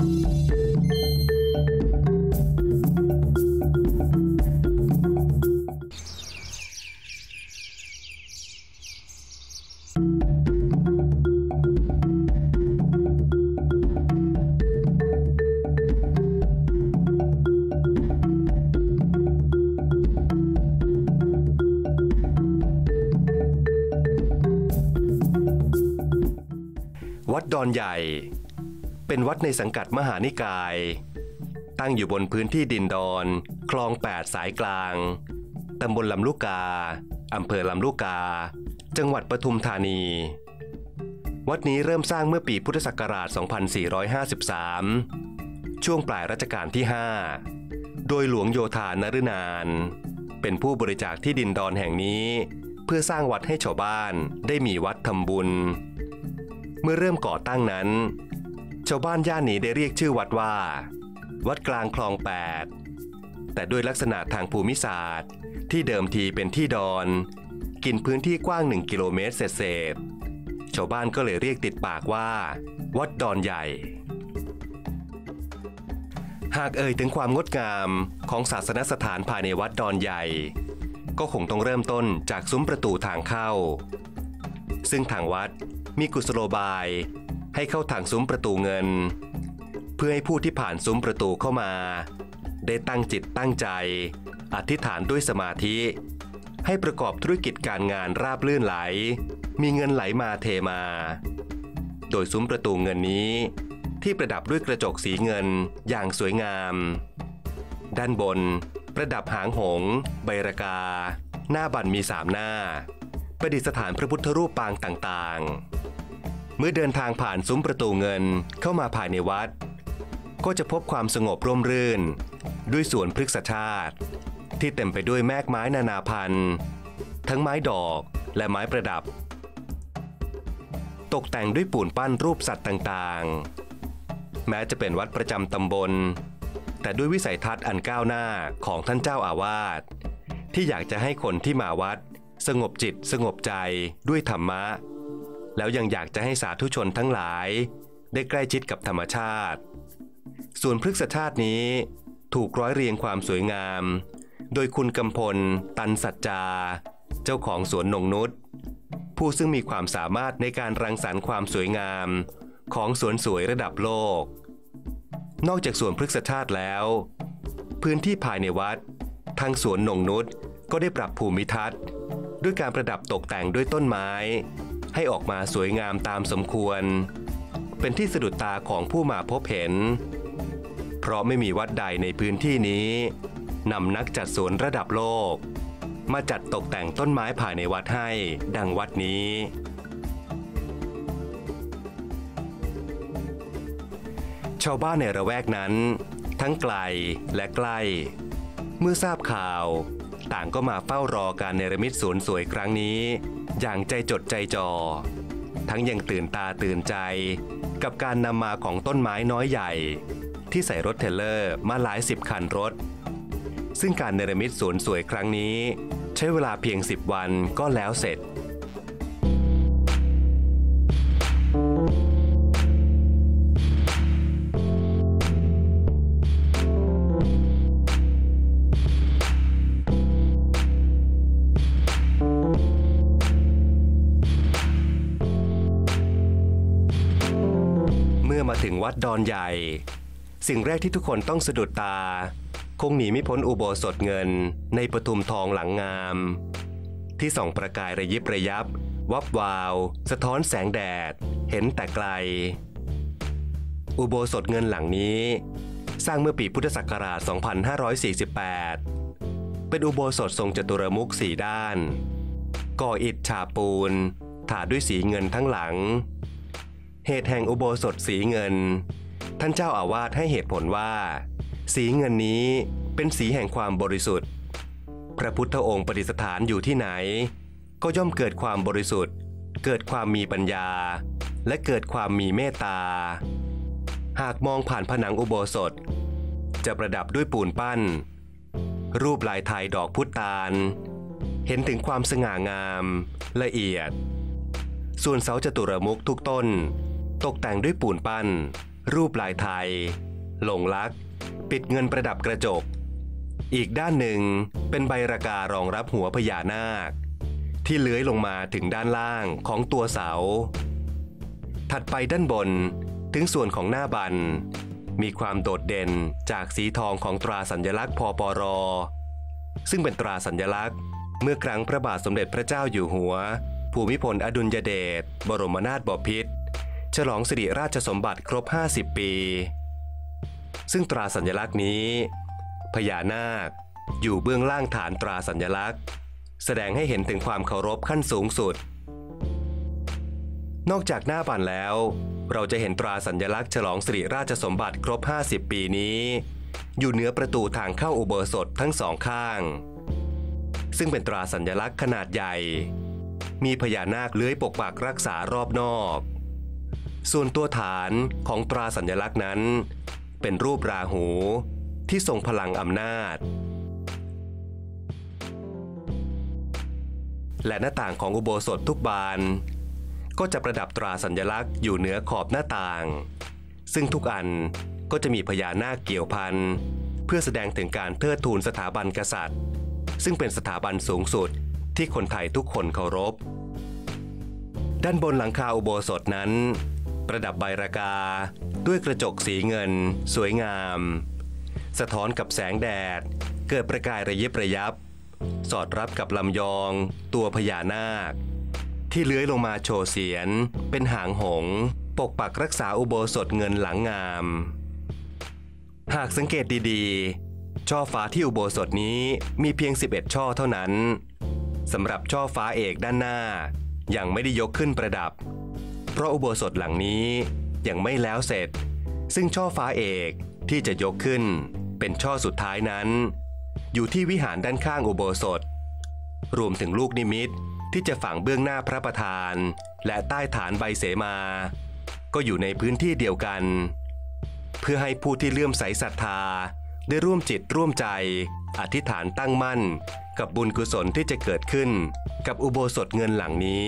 วัดดอนใหญ่เป็นวัดในสังกัดมหานิกายตั้งอยู่บนพื้นที่ดินดอนคลอง8สายกลางตำบลลำลูกกาอำเภอลำลูกกาจังหวัดปทุมธานีวัดนี้เริ่มสร้างเมื่อปีพุทธศักราช 2453 ช่วงปลายรัชกาลที่ 5 โดยหลวงโยธานฤนานเป็นผู้บริจาคที่ดินดอนแห่งนี้เพื่อสร้างวัดให้ชาวบ้านได้มีวัดทำบุญเมื่อเริ่มก่อตั้งนั้นชาวบ้านย่านนี้ได้เรียกชื่อวัดว่าวัดกลางคลอง8แต่ด้วยลักษณะทางภูมิศาสตร์ที่เดิมทีเป็นที่ดอนกินพื้นที่กว้าง1กิโลเมตรเศษชาวบ้านก็เลยเรียกติดปากว่าวัดดอนใหญ่หากเอ่ยถึงความงดงามของศาสนสถานภายในวัดดอนใหญ่ก็คงต้องเริ่มต้นจากซุ้มประตูทางเข้าซึ่งทางวัดมีกุศโลบายให้เข้าทางซุ้มประตูเงินเพื่อให้ผู้ที่ผ่านซุ้มประตูเข้ามาได้ตั้งจิตตั้งใจอธิษฐานด้วยสมาธิให้ประกอบธุรกิจการงานราบรื่นไหลมีเงินไหลมาเทมาโดยซุ้มประตูเงินนี้ที่ประดับด้วยกระจกสีเงินอย่างสวยงามด้านบนประดับหางหงส์ใบระกาหน้าบั่นมี3หน้าประดิษฐานพระพุทธรูปปางต่างๆเมื่อเดินทางผ่านซุ้มประตูเงินเข้ามาภายในวัดก็จะพบความสงบร่มรื่นด้วยสวนพฤกษชาติที่เต็มไปด้วยแมกไม้นานาพันธุ์ทั้งไม้ดอกและไม้ประดับตกแต่งด้วยปูนปั้นรูปสัตว์ต่างๆแม้จะเป็นวัดประจำตำบลแต่ด้วยวิสัยทัศน์อันก้าวหน้าของท่านเจ้าอาวาสที่อยากจะให้คนที่มาวัดสงบจิตสงบใจด้วยธรรมะแล้วยังอยากจะให้สาธุชนทั้งหลายได้ใกล้ชิดกับธรรมชาติส่วนพฤกษชาตินี้ถูกร้อยเรียงความสวยงามโดยคุณกำพลตันสัจจาเจ้าของสวนนงนุชผู้ซึ่งมีความสามารถในการรังสรรค์ความสวยงามของสวนสวยระดับโลกนอกจากสวนพฤกษชาติแล้วพื้นที่ภายในวัดทางสวนนงนุชก็ได้ปรับภูมิทัศน์ด้วยการประดับตกแต่งด้วยต้นไม้ให้ออกมาสวยงามตามสมควรเป็นที่สะดุดตาของผู้มาพบเห็นเพราะไม่มีวัดใดในพื้นที่นี้นำนักจัดสวนระดับโลกมาจัดตกแต่งต้นไม้ภายในวัดให้ดังวัดนี้ชาวบ้านในละแวกนั้นทั้งไกลและใกล้เมื่อทราบข่าวต่างก็มาเฝ้ารอการเนรมิตสวนสวยครั้งนี้อย่างใจจดใจจ่อทั้งยังตื่นตาตื่นใจกับการนำมาของต้นไม้น้อยใหญ่ที่ใส่รถเทรลเลอร์มาหลาย10คันรถซึ่งการเนรมิตสวนสวยครั้งนี้ใช้เวลาเพียง10วันก็แล้วเสร็จมาถึงวัดดอนใหญ่สิ่งแรกที่ทุกคนต้องสะดุดตาคงหนีไม่พ้นอุโบสถเงินในปทุมทองหลังงามที่ส่องประกายระยิบระยับวับวาวสะท้อนแสงแดดเห็นแต่ไกลอุโบสถเงินหลังนี้สร้างเมื่อปีพุทธศักราช 2548 เป็นอุโบสถทรงจตุรมุข4ด้านก่ออิฐฉาบปูนถาด้วยสีเงินทั้งหลังเหตุแห่งอุโบสถสีเงินท่านเจ้าอาวาสให้เหตุผลว่าสีเงินนี้เป็นสีแห่งความบริสุทธิ์พระพุทธองค์ประดิษฐานอยู่ที่ไหนก็ย่อมเกิดความบริสุทธิ์เกิดความมีปัญญาและเกิดความมีเมตตาหากมองผ่านผนังอุโบสถจะประดับด้วยปูนปั้นรูปลายไทยดอกพุตาลเห็นถึงความสง่างามละเอียดส่วนเสาจตุรมุขทุกต้นตกแต่งด้วยปูนปั้นรูปลายไทยหลงลักษณ์ปิดเงินประดับกระจกอีกด้านหนึ่งเป็นใบระการองรับหัวพญานาคที่เลื้อยลงมาถึงด้านล่างของตัวเสาถัดไปด้านบนถึงส่วนของหน้าบันมีความโดดเด่นจากสีทองของตราสัญลักษณ์พปร.ซึ่งเป็นตราสัญลักษณ์เมื่อครั้งพระบาทสมเด็จพระเจ้าอยู่หัวภูมิพลอดุลยเดชบรมนาถบพิตรฉลองสิริราชสมบัติครบ50 ปีซึ่งตราสัญลักษณ์นี้พญานาคอยู่เบื้องล่างฐานตราสัญลักษณ์แสดงให้เห็นถึงความเคารพขั้นสูงสุดนอกจากหน้าบันแล้วเราจะเห็นตราสัญลักษณ์ฉลองสิริราชสมบัติครบ50 ปีนี้อยู่เหนือประตูทางเข้าอุโบสถทั้งสองข้างซึ่งเป็นตราสัญลักษณ์ขนาดใหญ่มีพญานาคเลื้อยปกปักรักษารอบนอกส่วนตัวฐานของตราสัญลักษณ์นั้นเป็นรูปราหูที่ทรงพลังอำนาจและหน้าต่างของอุโบสถทุกบานก็จะประดับตราสัญลักษณ์อยู่เหนือขอบหน้าต่างซึ่งทุกอันก็จะมีพญานาคเกี่ยวพันเพื่อแสดงถึงการเทิดทูนสถาบันกษัตริย์ซึ่งเป็นสถาบันสูงสุดที่คนไทยทุกคนเคารพด้านบนหลังคาอุโบสถนั้นประดับใบระกาด้วยกระจกสีเงินสวยงามสะท้อนกับแสงแดดเกิดประกายระยิบระยับสอดรับกับลำยองตัวพญานาคที่เลื้อยลงมาโชว์เสียรเป็นหางหงส์ปกปักรักษาอุโบสถเงินหลังงามหากสังเกตดีๆช่อฟ้าที่อุโบสถนี้มีเพียง11ช่อเท่านั้นสำหรับช่อฟ้าเอกด้านหน้ายังไม่ได้ยกขึ้นประดับเพราะอุโบสถหลังนี้ยังไม่แล้วเสร็จซึ่งช่อฟ้าเอกที่จะยกขึ้นเป็นช่อสุดท้ายนั้นอยู่ที่วิหารด้านข้างอุโบสถรวมถึงลูกนิมิตที่จะฝังเบื้องหน้าพระประธานและใต้ฐานใบเสมาก็อยู่ในพื้นที่เดียวกันเพื่อให้ผู้ที่เลื่อมใสศรัทธาได้ร่วมจิตร่วมใจอธิษฐานตั้งมั่นกับบุญกุศลที่จะเกิดขึ้นกับอุโบสถเงินหลังนี้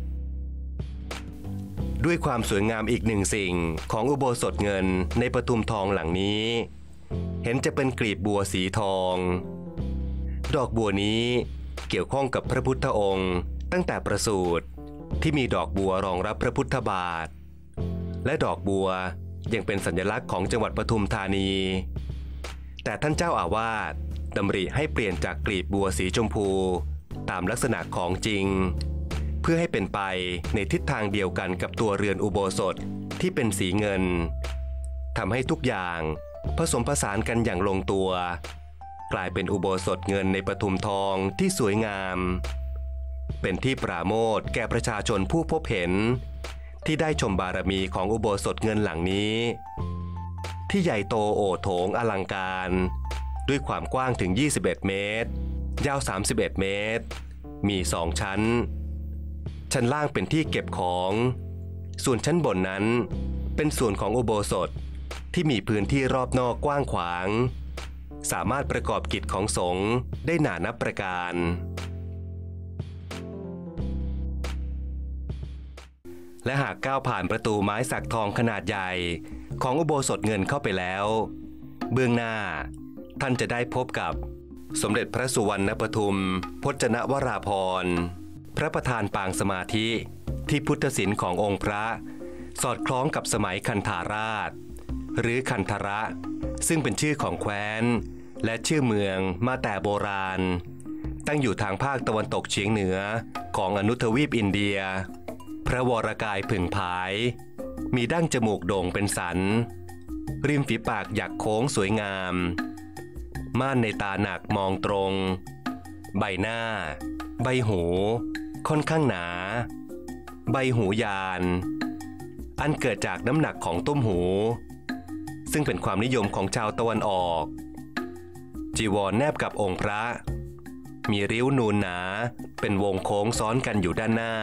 ด้วยความสวยงามอีกหนึ่งสิ่งของอุโบสถเงินในปทุมทองหลังนี้เห็นจะเป็นกลีบบัวสีทองดอกบัวนี้เกี่ยวข้องกับพระพุทธองค์ตั้งแต่ประสูติที่มีดอกบัวรองรับพระพุทธบาทและดอกบัวยังเป็นสัญลักษณ์ของจังหวัดปทุมธานีแต่ท่านเจ้าอาวาสดำริให้เปลี่ยนจากกลีบบัวสีชมพูตามลักษณะของจริงเพื่อให้เป็นไปในทิศทางเดียวกันกับตัวเรือนอุโบสถที่เป็นสีเงินทำให้ทุกอย่างผสมผสานกันอย่างลงตัวกลายเป็นอุโบสถเงินในปทุมทองที่สวยงามเป็นที่ปราโมทย์แก่ประชาชนผู้พบเห็นที่ได้ชมบารมีของอุโบสถเงินหลังนี้ที่ใหญ่โตโอโถงอลังการด้วยความกว้างถึง21 เมตรยาว31 เมตรมี2 ชั้นชั้นล่างเป็นที่เก็บของส่วนชั้นบนนั้นเป็นส่วนของอุโบสถที่มีพื้นที่รอบนอกกว้างขวางสามารถประกอบกิจของสงฆ์ได้นานับประการและหากก้าวผ่านประตูไม้สักทองขนาดใหญ่ของอุโบสถเงินเข้าไปแล้วเบื้องหน้าท่านจะได้พบกับสมเด็จพระสุวรรณปทุมพจนวราภรณ์พระประธานปางสมาธิที่พุทธศิลป์ขององค์พระสอดคล้องกับสมัยคันธาราชหรือคันธระซึ่งเป็นชื่อของแคว้นและชื่อเมืองมาแต่โบราณตั้งอยู่ทางภาคตะวันตกเฉียงเหนือของอนุทวีปอินเดียพระวรกายผึ่งผายมีดั้งจมูกโด่งเป็นสันริมฝีปากหยักโค้งสวยงามม่านในตาหนักมองตรงใบหน้าใบหูค่อนข้างหนาใบหูยานอันเกิดจากน้ำหนักของตุ้มหูซึ่งเป็นความนิยมของชาวตะวันออกจีวรแนบกับองค์พระมีริ้วนูนหนาเป็นวงโค้งซ้อนกันอยู่ด้านหน้า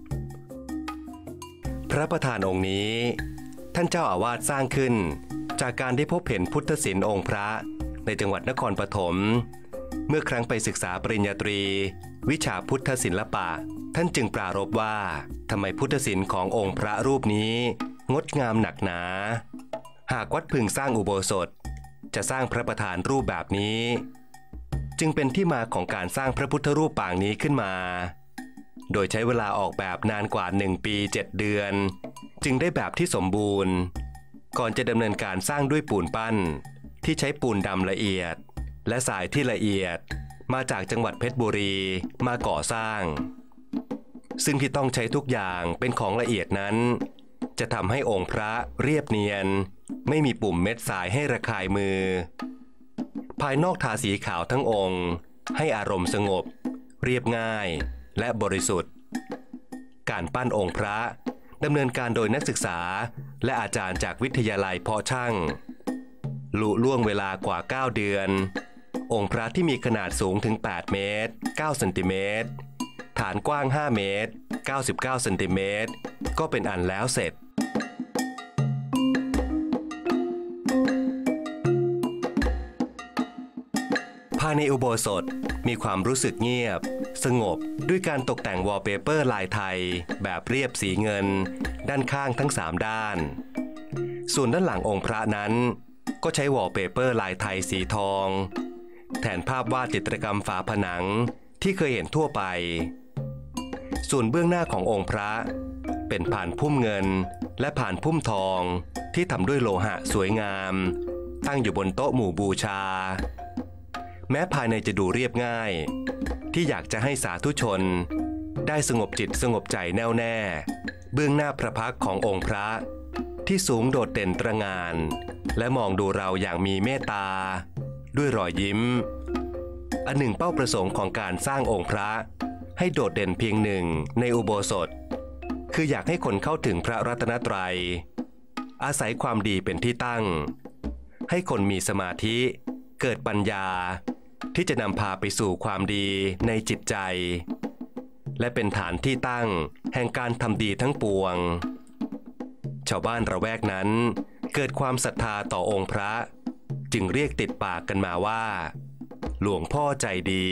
พระประธานองค์นี้ท่านเจ้าอาวาสสร้างขึ้นจากการได้พบเห็นพุทธศิลป์องค์พระในจังหวัดนครปฐมเมื่อครั้งไปศึกษาปริญญาตรีวิชาพุทธศิลปะท่านจึงปรารภว่าทำไมพุทธศิลป์ขององค์พระรูปนี้งดงามหนักหนาหากวัดพึงสร้างอุโบสถจะสร้างพระประธานรูปแบบนี้จึงเป็นที่มาของการสร้างพระพุทธรูปปางนี้ขึ้นมาโดยใช้เวลาออกแบบนานกว่า1 ปี 7 เดือนจึงได้แบบที่สมบูรณ์ก่อนจะดำเนินการสร้างด้วยปูนปั้นที่ใช้ปูนดำละเอียดและทรายที่ละเอียดมาจากจังหวัดเพชรบุรีมาก่อสร้างซึ่งที่ต้องใช้ทุกอย่างเป็นของละเอียดนั้นจะทำให้องค์พระเรียบเนียนไม่มีปุ่มเม็ดทรายให้ระคายมือภายนอกทาสีขาวทั้งองค์ให้อารมณ์สงบเรียบง่ายและบริสุทธิ์การปั้นองค์พระดำเนินการโดยนักศึกษาและอาจารย์จากวิทยาลัยเพาะช่างลุล่วงเวลากว่า9 เดือนองค์พระที่มีขนาดสูงถึง8 เมตร 9 เซนติเมตรฐานกว้าง5 เมตร 99 เซนติเมตรก็เป็นอันแล้วเสร็จภายในอุโบสถมีความรู้สึกเงียบสงบด้วยการตกแต่งวอลเปเปอร์ลายไทยแบบเรียบสีเงินด้านข้างทั้ง3 ด้านส่วนด้านหลังองค์พระนั้นก็ใช้วอลเปเปอร์ลายไทยสีทองแทนภาพวาดจิตรกรรมฝาผนังที่เคยเห็นทั่วไปส่วนเบื้องหน้าขององค์พระเป็นผ่านพุ่มเงินและผ่านพุ่มทองที่ทำด้วยโลหะสวยงามตั้งอยู่บนโต๊ะหมู่บูชาแม้ภายในจะดูเรียบง่ายที่อยากจะให้สาธุชนได้สงบจิตสงบใจแน่วแน่เบื้องหน้าพระพักตร์ขององค์พระที่สูงโดดเด่นตระหง่านและมองดูเราอย่างมีเมตตาด้วยรอยยิ้มอันหนึ่งเป้าประสงค์ของการสร้างองค์พระให้โดดเด่นเพียงหนึ่งในอุโบสถคืออยากให้คนเข้าถึงพระรัตนตรัยอาศัยความดีเป็นที่ตั้งให้คนมีสมาธิเกิดปัญญาที่จะนำพาไปสู่ความดีในจิตใจและเป็นฐานที่ตั้งแห่งการทำดีทั้งปวงชาวบ้านระแวกนั้นเกิดความศรัทธาต่อองค์พระจึงเรียกติดปากกันมาว่าหลวงพ่อใจดี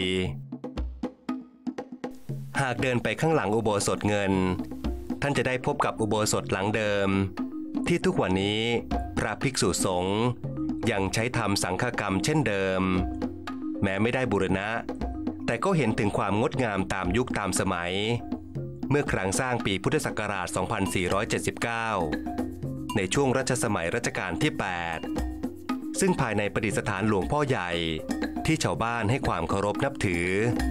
หากเดินไปข้างหลังอุโบสถเงินท่านจะได้พบกับอุโบสถหลังเดิมที่ทุกวันนี้พระภิกษุสงฆ์ยังใช้ทำสังฆกรรมเช่นเดิมแม้ไม่ได้บูรณะแต่ก็เห็นถึงความงดงามตามยุคตามสมัยเมื่อครั้งสร้างปีพุทธศักราช 2479 ในช่วงรัชสมัยรัชกาลที่ 8 ซึ่งภายในประดิษฐานหลวงพ่อใหญ่ที่ชาวบ้านให้ความเคารพนับถือ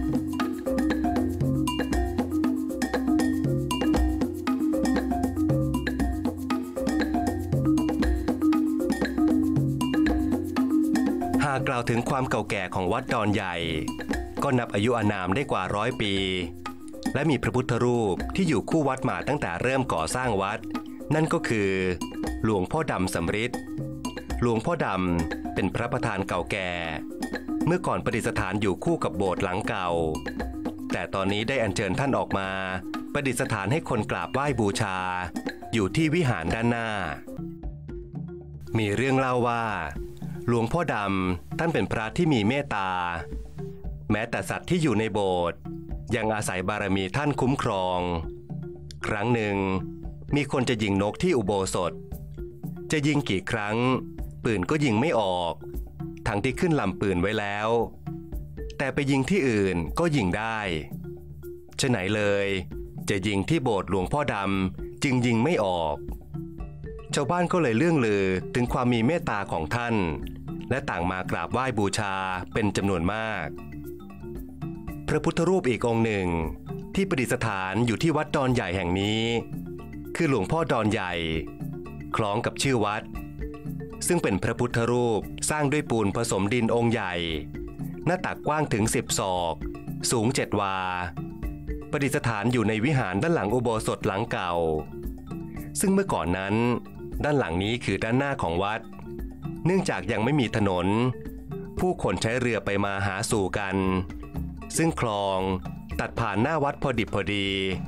หากกล่าวถึงความเก่าแก่ของวัดดอนใหญ่ก็นับอายุอานามได้กว่า100 ปีและมีพระพุทธรูปที่อยู่คู่วัดมาตั้งแต่เริ่มก่อสร้างวัดนั่นก็คือหลวงพ่อดำสำริดหลวงพ่อดำเป็นพระประธานเก่าแก่เมื่อก่อนประดิษฐานอยู่คู่กับโบสถ์หลังเก่าแต่ตอนนี้ได้อัญเชิญท่านออกมาประดิษฐานให้คนกราบไหว้บูชาอยู่ที่วิหารด้านหน้ามีเรื่องเล่าว่าหลวงพ่อดำท่านเป็นพระที่มีเมตตาแม้แต่สัตว์ที่อยู่ในโบสถ์ยังอาศัยบารมีท่านคุ้มครองครั้งหนึ่งมีคนจะยิงนกที่อุโบสถจะยิงกี่ครั้งปืนก็ยิงไม่ออกทั้งที่ขึ้นลำปืนไว้แล้วแต่ไปยิงที่อื่นก็ยิงได้ฉะไหนเลยจะยิงที่โบสถ์หลวงพ่อดำจึงยิงไม่ออกชาวบ้านก็เลยเลื่องลือถึงความมีเมตตาของท่านและต่างมากราบไหว้บูชาเป็นจำนวนมากพระพุทธรูปอีกองค์หนึ่งที่ประดิษฐานอยู่ที่วัดดอนใหญ่แห่งนี้คือหลวงพ่อดอนใหญ่คล้องกับชื่อวัดซึ่งเป็นพระพุทธรูปสร้างด้วยปูนผสมดินองค์ใหญ่หน้าตักกว้างถึง10 ศอกสูง7 วาประดิษฐานอยู่ในวิหารด้านหลังอุโบสถหลังเก่าซึ่งเมื่อก่อนนั้นด้านหลังนี้คือด้านหน้าของวัดเนื่องจากยังไม่มีถนนผู้คนใช้เรือไปมาหาสู่กันซึ่งคลองตัดผ่านหน้าวัดพอดิบพอดี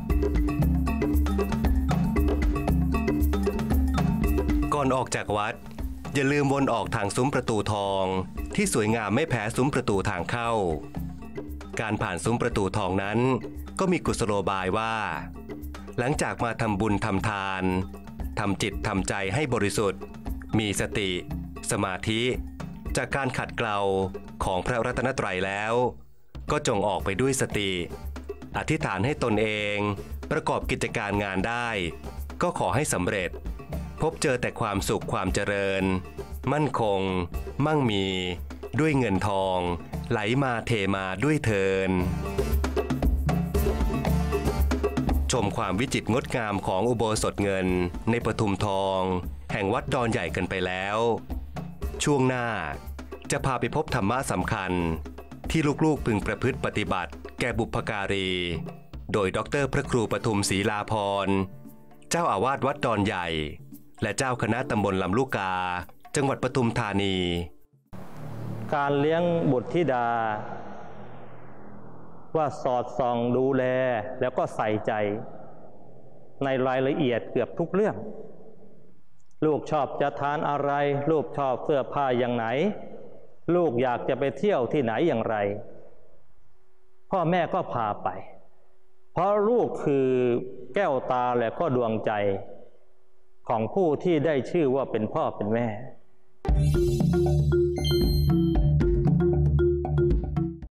ก่อนออกจากวัดอย่าลืมวนออกทางซุ้มประตูทองที่สวยงามไม่แพ้ซุ้มประตูทางเข้าการผ่านซุ้มประตูทองนั้นก็มีกุศโลบายว่าหลังจากมาทำบุญทำทานทำจิตทำใจให้บริสุทธิ์มีสติ สมาธิจากการขัดเกลาของพระรัตนตรัยแล้วก็จงออกไปด้วยสติอธิษฐานให้ตนเองประกอบกิจการงานได้ก็ขอให้สำเร็จพบเจอแต่ความสุขความเจริญมั่นคงมั่งมีด้วยเงินทองไหลมาเทมาด้วยเทินชมความวิจิตรงดงามของอุโบสถเงินในปทุมทองแห่งวัดดอนใหญ่กันไปแล้วช่วงหน้าจะพาไปพบธรรมะสำคัญที่ลูกๆพึงประพฤติปฏิบัติแก่บุพการีโดยดร.พระครูปทุมศรีลาภรณ์เจ้าอาวาสวัดดอนใหญ่และเจ้าคณะตำบลลำลูกกาจังหวัดปทุมธานีการเลี้ยงบุตรธิดาว่าสอดส่องดูแลแล้วก็ใส่ใจในรายละเอียดเกือบทุกเรื่องลูกชอบจะทานอะไรลูกชอบเสื้อผ้าอย่างไหนลูกอยากจะไปเที่ยวที่ไหนอย่างไรพ่อแม่ก็พาไปเพราะลูกคือแก้วตาและก็ดวงใจของผู้ที่ได้ชื่อว่าเป็นพ่อเป็นแม่